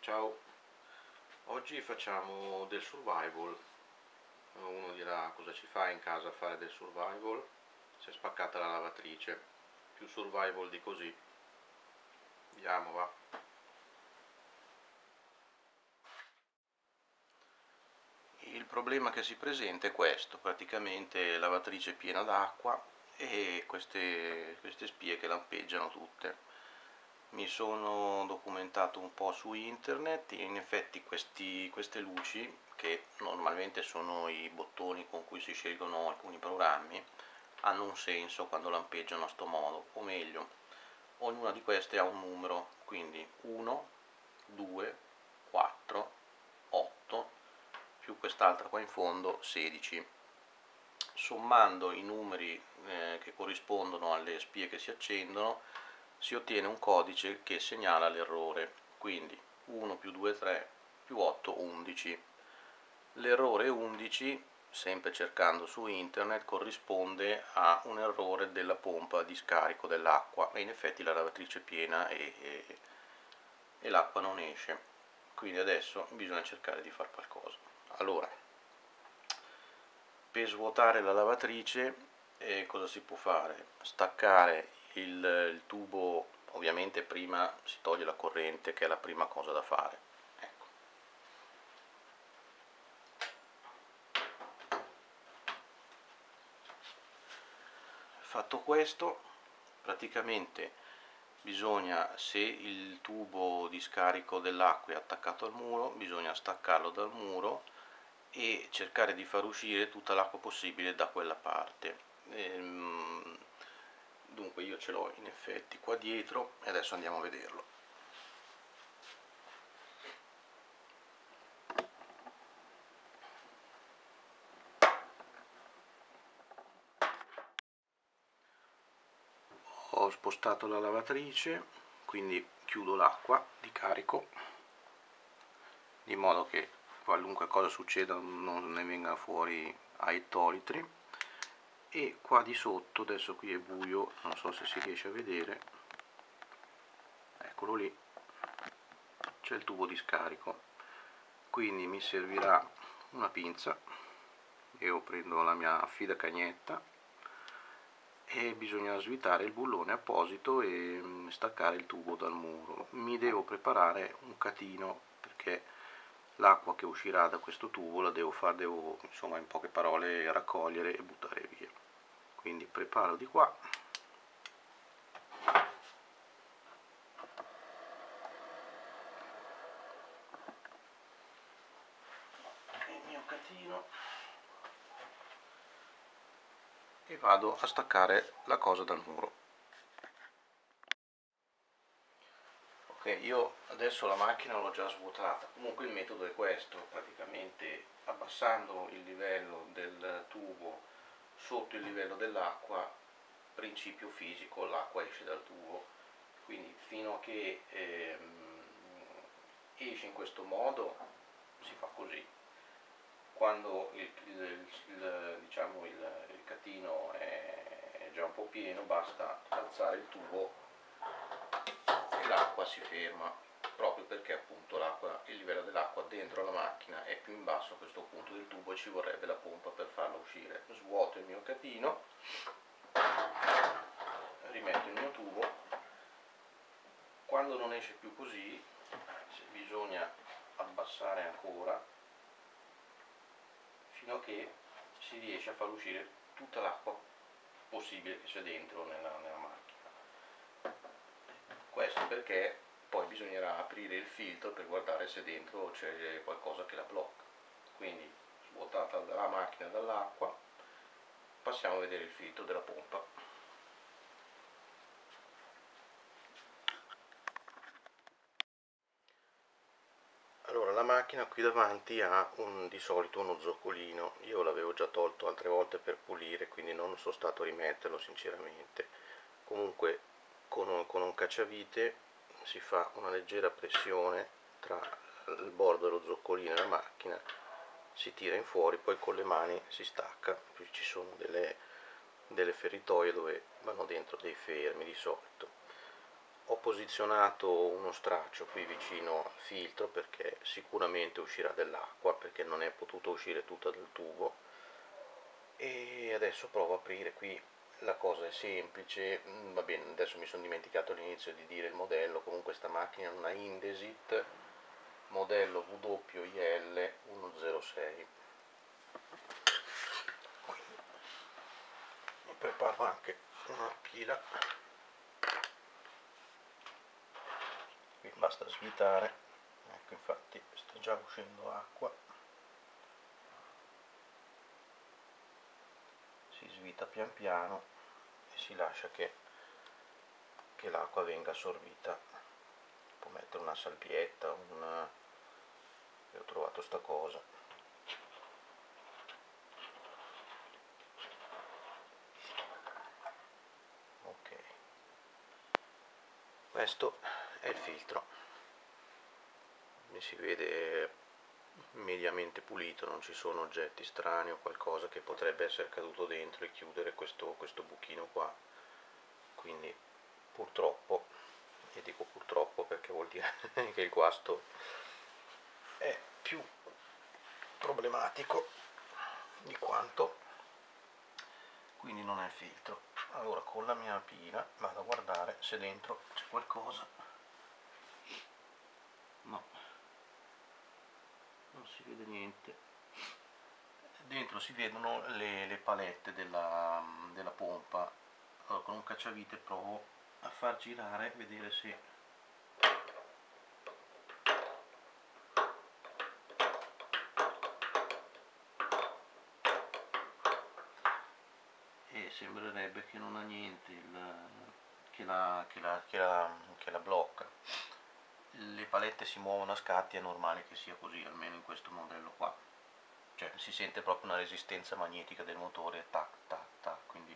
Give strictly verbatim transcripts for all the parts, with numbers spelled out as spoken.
Ciao, oggi facciamo del survival. Uno dirà cosa ci fa in casa a fare del survival? Si è spaccata la lavatrice, più survival di così. Andiamo, va. Il problema che si presenta è questo, praticamente lavatrice piena d'acqua e queste, queste spie che lampeggiano tutte. Mi sono documentato un po' su internet e in effetti questi, queste luci, che normalmente sono i bottoni con cui si scelgono alcuni programmi, hanno un senso quando lampeggiano a sto modo, o meglio, ognuna di queste ha un numero, quindi uno, due, quattro, otto, più quest'altra qua in fondo, sedici. Sommando i numeri eh, che corrispondono alle spie che si accendono, si ottiene un codice che segnala l'errore, quindi uno più due, tre, più otto, undici. L'errore undici, sempre cercando su internet, corrisponde a un errore della pompa di scarico dell'acqua e in effetti la lavatrice è piena e, e, e l'acqua non esce, quindi adesso bisogna cercare di fare qualcosa. Allora, per svuotare la lavatrice eh, cosa si può fare? Staccare il, il tubo, ovviamente prima si toglie la corrente, che è la prima cosa da fare. Ecco. Fatto questo, praticamente bisogna, se il tubo di scarico dell'acqua è attaccato al muro, bisogna staccarlo dal muro e cercare di far uscire tutta l'acqua possibile da quella parte. Ehm, dunque io ce l'ho in effetti qua dietro e adesso andiamo a vederlo. Ho spostato la lavatrice, quindi chiudo l'acqua di carico di modo che qualunque cosa succeda non ne venga fuori a ettolitri, e qua di sotto, adesso qui è buio, non so se si riesce a vedere, eccolo lì, c'è il tubo di scarico, quindi mi servirà una pinza. Io prendo la mia affidacagnetta e bisogna svitare il bullone apposito e staccare il tubo dal muro. Mi devo preparare un catino perché l'acqua che uscirà da questo tubo la devo fare, devo insomma in poche parole raccogliere e buttare via. Quindi preparo di qua. Il mio catino. E vado a staccare la cosa dal muro. Ok, io adesso la macchina l'ho già svuotata, comunque il metodo è questo, praticamente abbassando il livello del tubo sotto il livello dell'acqua, principio fisico, l'acqua esce dal tubo, quindi fino a che ehm, esce in questo modo si fa così. Quando il, il, il, diciamo il, il catino è, è già un po' pieno, basta alzare il tubo e l'acqua si ferma, proprio perché appunto l'acqua, il livello dell'acqua dentro la macchina è più in basso a questo punto del tubo e ci vorrebbe la pompa per farla uscire. Svuoto il mio catino, rimetto il mio tubo, quando non esce più così bisogna abbassare ancora fino a che si riesce a far uscire tutta l'acqua possibile che c'è dentro nella, nella macchina. Questo perché poi bisognerà aprire il filtro per guardare se dentro c'è qualcosa che la blocca. Quindi svuotata la macchina dall'acqua, passiamo a vedere il filtro della pompa. Allora, la macchina qui davanti ha un, di solito uno zoccolino, io l'avevo già tolto altre volte per pulire, quindi non sono stato a rimetterlo sinceramente. Comunque con un, con un cacciavite si fa una leggera pressione tra il bordo dello zoccolino e la macchina, si tira in fuori, poi con le mani si stacca. Qui ci sono delle, delle feritoie dove vanno dentro dei fermi di solito. ho posizionato uno straccio qui vicino al filtro perché sicuramente uscirà dell'acqua, perché non è potuto uscire tutta dal tubo. E adesso provo a aprire qui. La cosa è semplice, va bene, adesso mi sono dimenticato all'inizio di dire il modello. Comunque sta macchina è una Indesit modello W I L centosei. Quindi mi preparo anche una pila, qui basta svitare, ecco, infatti sta già uscendo acqua, si svita pian piano e si lascia che, che l'acqua venga assorbita. Può mettere una salvietta, una... e ho trovato sta cosa. Ok, questo è il filtro, mi si vede mediamente pulito, non ci sono oggetti strani o qualcosa che potrebbe essere caduto dentro e chiudere questo, questo buchino qua. Quindi purtroppo, e dico purtroppo perché vuol dire che il guasto è più problematico di quanto, quindi non è il filtro. Allora con la mia pila vado a guardare se dentro c'è qualcosa. No, non si vede niente. Dentro si vedono le, le palette della, della pompa. Allora con un cacciavite provo a far girare, vedere se e sembrerebbe che non ha niente il, che, la, che, la, che, la, che la blocca. Le palette si muovono a scatti, è normale che sia così, almeno in questo modello qua, cioè si sente proprio una resistenza magnetica del motore, tac tac tac, quindi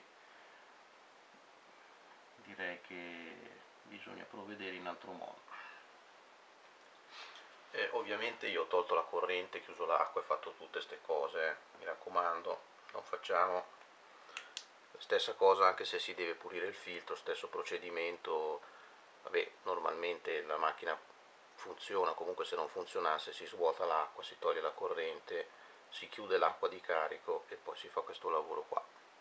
direi che bisogna provvedere in altro modo. Eh, ovviamente io ho tolto la corrente, chiuso l'acqua e fatto tutte queste cose, eh. Mi raccomando, non facciamo la stessa cosa anche se si deve pulire il filtro, stesso procedimento. Vabbè, normalmente la macchina funziona, comunque se non funzionasse si svuota l'acqua, si toglie la corrente, si chiude l'acqua di carico e poi si fa questo lavoro qua.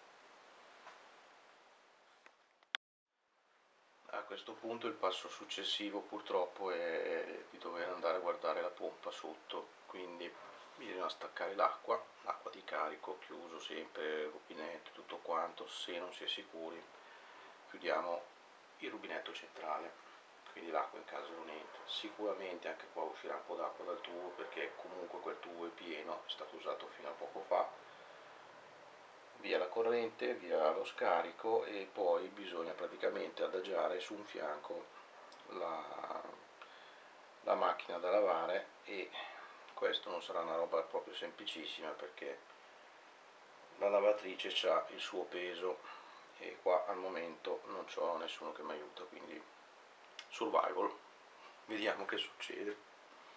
A questo punto il passo successivo purtroppo è di dover andare a guardare la pompa sotto, quindi bisogna staccare l'acqua, l'acqua di carico, chiuso sempre il rubinetto, tutto quanto. Se non si è sicuri chiudiamo il rubinetto centrale, quindi l'acqua in casa non entra. Sicuramente anche qua uscirà un po' d'acqua dal tubo perché comunque quel tubo è pieno, è stato usato fino a poco fa. Via la corrente, via lo scarico e poi bisogna praticamente adagiare su un fianco la, la macchina da lavare, e questo non sarà una roba proprio semplicissima perché la lavatrice ha il suo peso e qua al momento non c'ho nessuno che mi aiuta, quindi survival, vediamo che succede.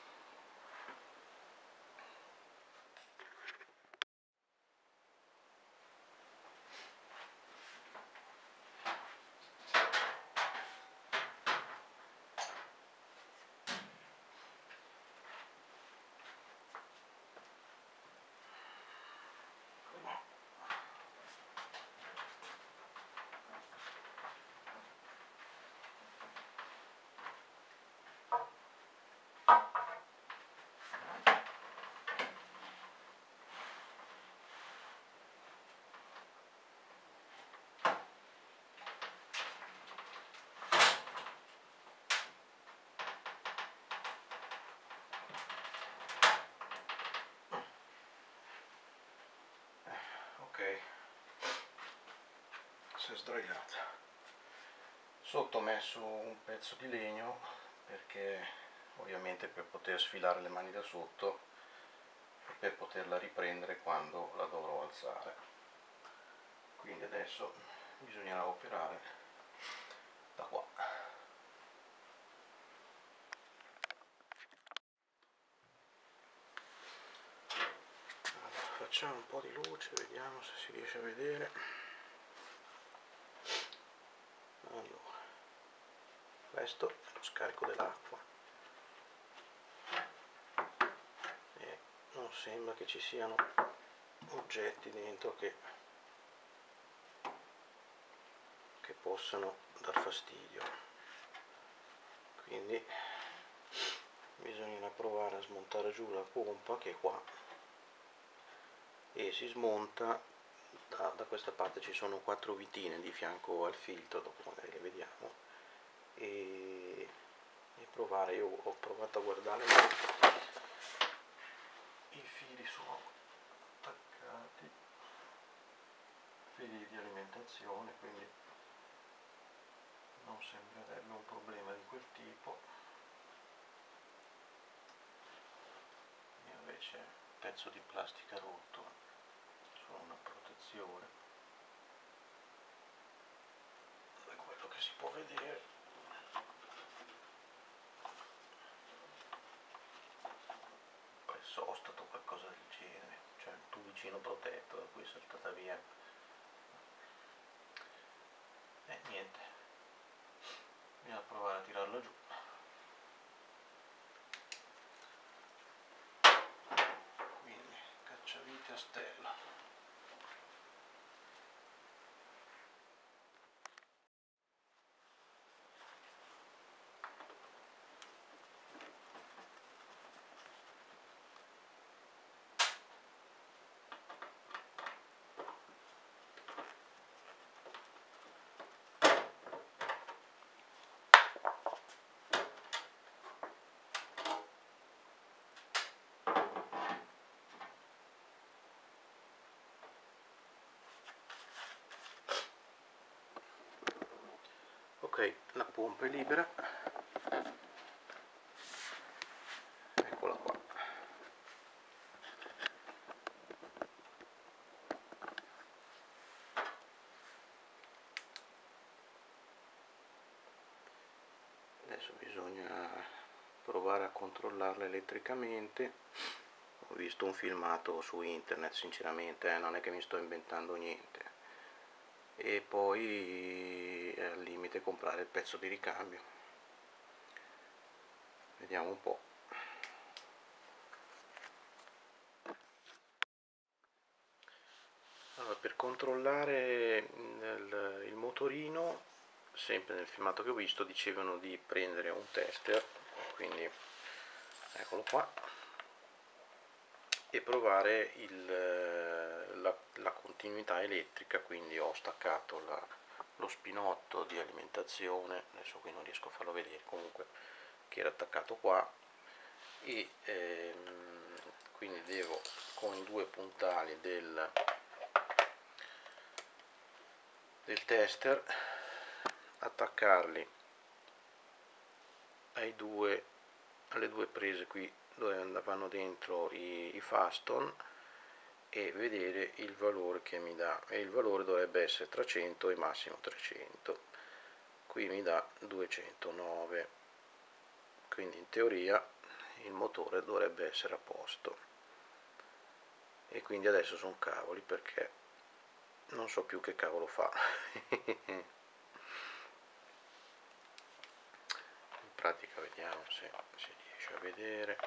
Ok, si è sdraiata. Sotto ho messo un pezzo di legno perché ovviamente per poter sfilare le mani da sotto e per poterla riprendere quando la dovrò alzare. Quindi adesso bisognerà operare da qua. Allora, facciamo un po' di luce, vediamo se si riesce a vedere. Allora, questo è lo scarico dell'acqua e non sembra che ci siano oggetti dentro che, che possano dar fastidio, quindi bisognerà provare a smontare giù la pompa che è qua e si smonta da, da questa parte. Ci sono quattro vitine di fianco al filtro, dopo magari le vediamo, e, e provare. Io ho provato a guardare, ma i fili sono attaccati, fili di alimentazione, quindi non sembrerebbe un problema di quel tipo. E invece pezzo di plastica rotto, solo una protezione, da quello che si può vedere. Penso stato qualcosa del genere, cioè il tubicino protetto da cui è saltata via. E niente, bisogna provare a tirarlo giù. Quindi cacciavite a stella. Ok, la pompa è libera, eccola qua. Adesso bisogna provare a controllarla elettricamente. Ho visto un filmato su internet, sinceramente, eh, non è che mi sto inventando niente. E poi al limite comprare il pezzo di ricambio. Vediamo un po'. Allora, per controllare il, il motorino, sempre nel filmato che ho visto dicevano di prendere un tester, quindi eccolo qua, e provare il, la, la continuità elettrica. Quindi ho staccato la, lo spinotto di alimentazione, adesso qui non riesco a farlo vedere, comunque, che era attaccato qua, e ehm, quindi devo con i due puntali del, del tester attaccarli ai due, alle due prese qui dove andavano dentro i, i faston, e vedere il valore che mi dà, e il valore dovrebbe essere tra cento e massimo trecento. Qui mi dà duecentonove, quindi in teoria il motore dovrebbe essere a posto. E quindi adesso sono cavoli, perché non so più che cavolo fa. In pratica vediamo se si riesce a vedere.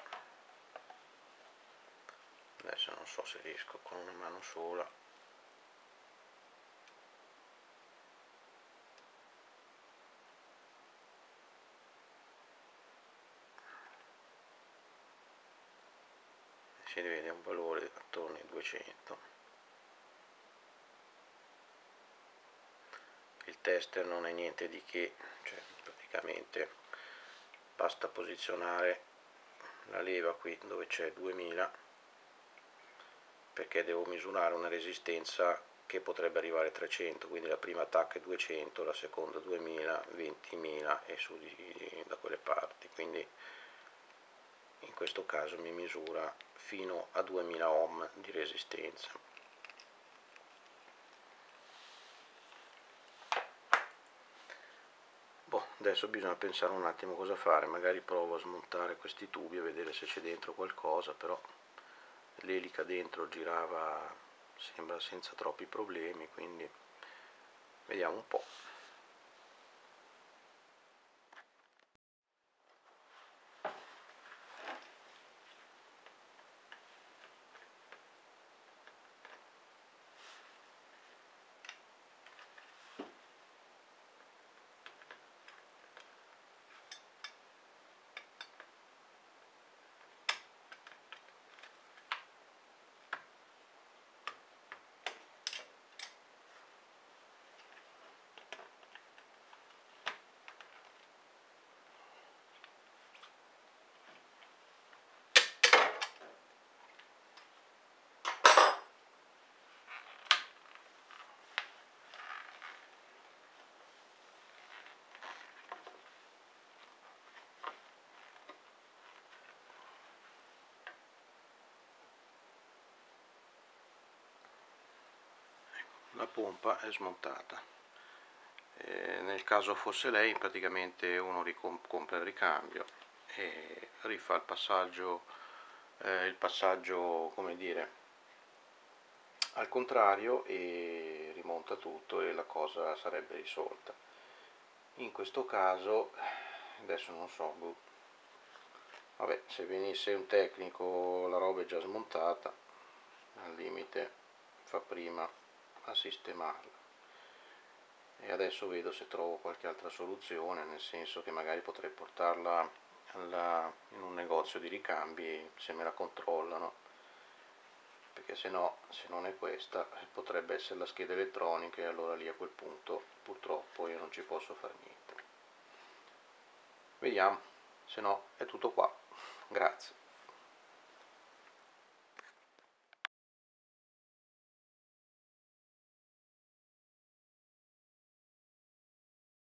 Adesso non so se riesco con una mano sola. Si vede un valore attorno ai duecento. Il tester non è niente di che, cioè praticamente basta posizionare la leva qui dove c'è duemila, perché devo misurare una resistenza che potrebbe arrivare a trecento, quindi la prima attacca è duecento, la seconda duemila, ventimila e su di, da quelle parti, quindi in questo caso mi misura fino a duemila ohm di resistenza. Boh, adesso bisogna pensare un attimo cosa fare, magari provo a smontare questi tubi e vedere se c'è dentro qualcosa, però l'elica dentro girava, sembra senza troppi problemi, quindi vediamo un po'. la pompa è smontata. Eh, nel caso fosse lei, praticamente uno compra il ricambio e rifà il passaggio, eh, il passaggio, come dire, al contrario, e rimonta tutto e la cosa sarebbe risolta. In questo caso, adesso non so, boh. Vabbè, se venisse un tecnico la roba è già smontata, al limite fa prima a sistemarla. E adesso vedo se trovo qualche altra soluzione, nel senso che magari potrei portarla alla, in un negozio di ricambi se me la controllano, perché se no, se non è questa, potrebbe essere la scheda elettronica e allora lì a quel punto purtroppo io non ci posso fare niente. Vediamo, se no è tutto qua. Grazie.